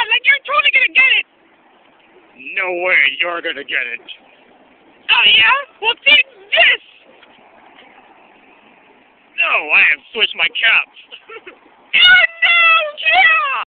like you're totally gonna get it. No way, you're gonna get it. Oh yeah? Well, take this. No, I have switched my caps. Oh no! Yeah!